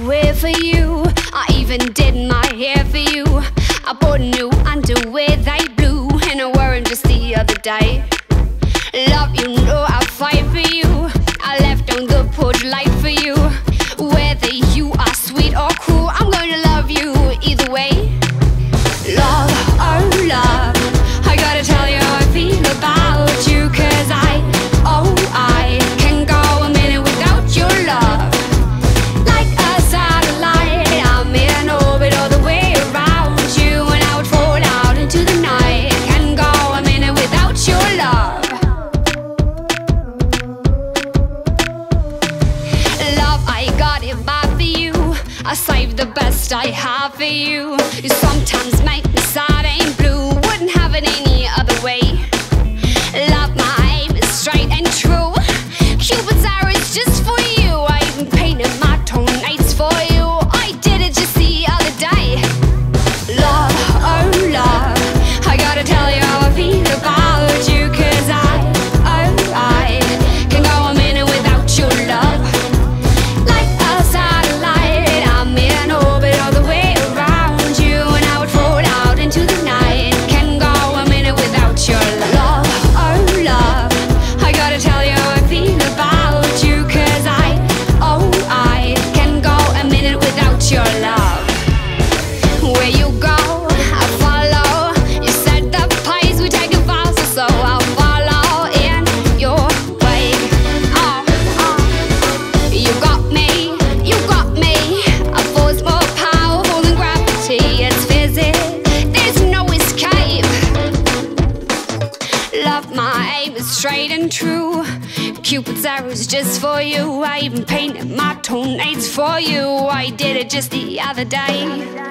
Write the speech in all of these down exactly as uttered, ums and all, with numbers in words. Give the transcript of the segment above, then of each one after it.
underwear for you. I even did my hair for you. I bought new underwear, they blue, and I wore them just the other day. Love, you know I fight for you. I left on the porch light for you. Whether you are sweet or cruel, I'm gonna love you either way. Love, oh love, I gotta tell you how I feel about you. Cause I, oh I, can go a minute without your love. Like a satellite, I'm in orbit all the way around you, and I would fall out into the night. Can go a minute without your love. Love, I got it bad for you. I saved the best I have for you. You sometimes make me sad and blue. Wouldn't have it any other way. Love, my aim is straight and true. Cupid's arrow is just for you. I even painted my toenails for you. I did it just the other day. Love, oh love, I gotta tell you how I feel about you. Cause I, oh I, can go a minute without your love. Like a satellite, I'm in orbit all the way around you, and I would fall out into the night. Can go a minute without your love. Oh love, I gotta tell you how I feel about you. Cause I, oh I, can go a minute without your love. Where you go, I follow. You said the pace we take it faster, so I'll follow in your way. Oh, oh, you got me, you got me. A force more powerful than gravity. It's physics, there's no escape. Love, my aim is straight and true. Cupid's arrow's just for you. I even painted my toenails for you. I did it just the other day.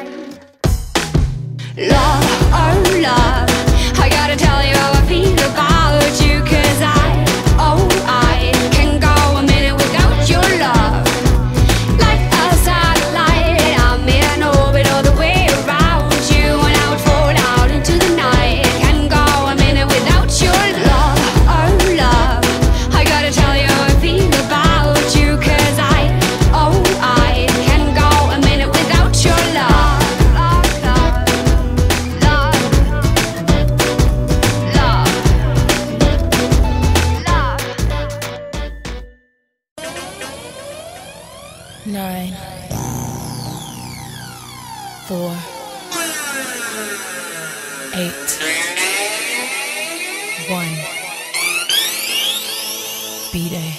Love, oh love, I gotta tell you how I feel about you. Cause I, oh I, can go a minute without your love. Like a satellite, I'm in orbit all the way around you, and I would fall out into the night. Can go a minute without your love. Oh love, I gotta tell you how I feel about you. Cause I, oh I, can go a minute without your love. Nine, four, eight, one, B-Day.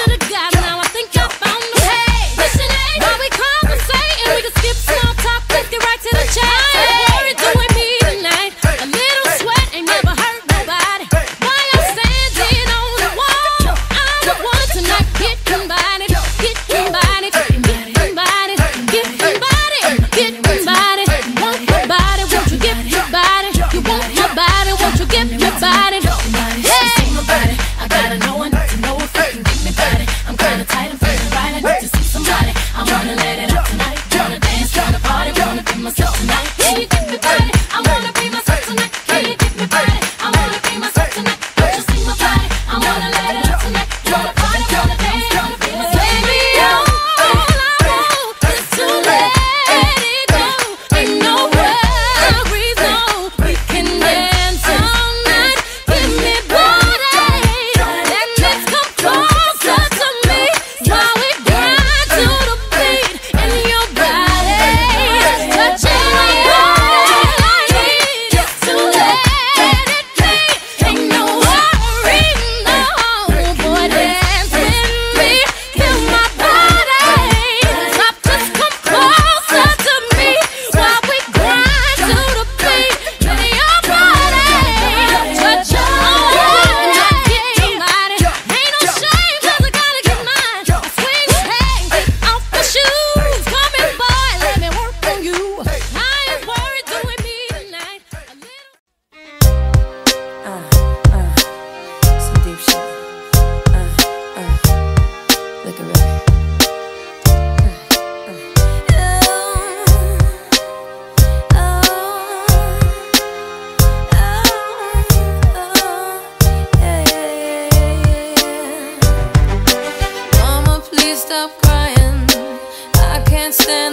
Skip small talk.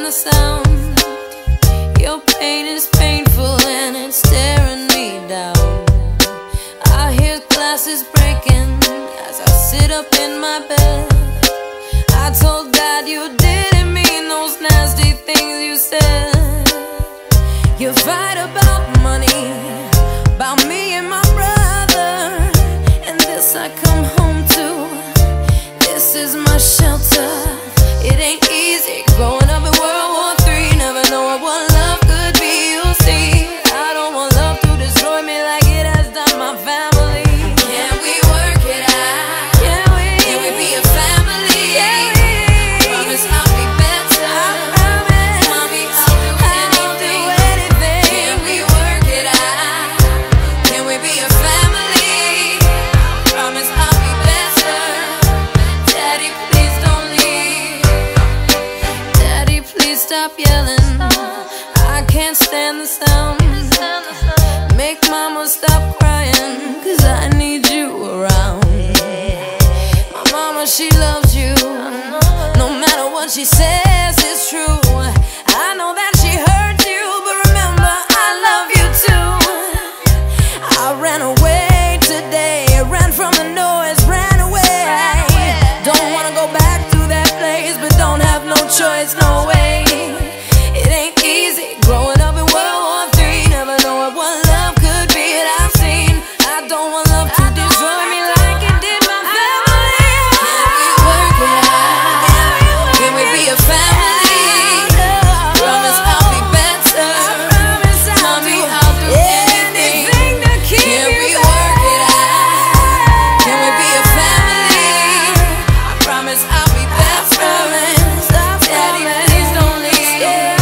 the sound. Your pain is painful and it's staring me down. I hear glasses breaking as I sit up in my bed. I told God you didn't mean those nasty things you said. You fight about money, about me and my brother, and this I come home to. This is my shelter. It ain't easy growing up in World War Three. Never know what love could be. You'll see, I don't want love to destroy me like it has done my family. Can we work it out? Can we? Can we be a family? Can we? Promise I'll be better. I promise. Mommy, I'll do anything. I'll do anything. Can we work it out? Can we be a family? I promise I'll be better. Daddy, please don't leave. Daddy, please stop yelling. I can't stand the sound. Make mama stop crying, cause I need you around. My mama, she loves you. No matter what she says, it's true. I know that she hurt you, but remember, I love you too. I ran away today, ran from the noise, ran away. Don't wanna go back to that place, but don't have no choice, no way. It ain't easy growing up in World War Three. Never know what love could be that I've seen. I don't want love to destroy me like it did my family. Can we work it out? Can we be a family? Promise I'll be better. Mommy, I'll do anything. Can we work it out? Can we be a family? I promise I'll be better. Daddy, please don't leave.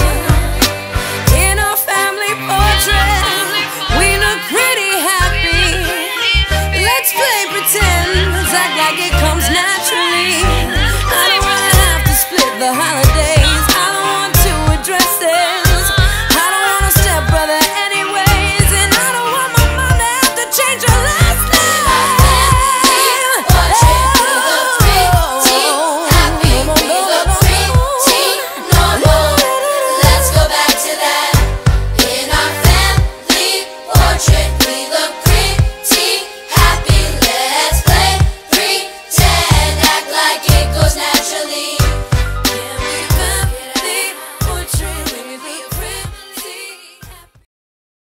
In our family portrait, we look pretty happy. Let's play pretend, let's act like it comes naturally. I don't wanna have to split the holidays. I don't want two addresses. I don't want a stepbrother anyways, and I don't want my mom to have to change her last name. Let's go back to that. In our family portrait, we look pretty happy. Let's play pretend, act like it goes naturally.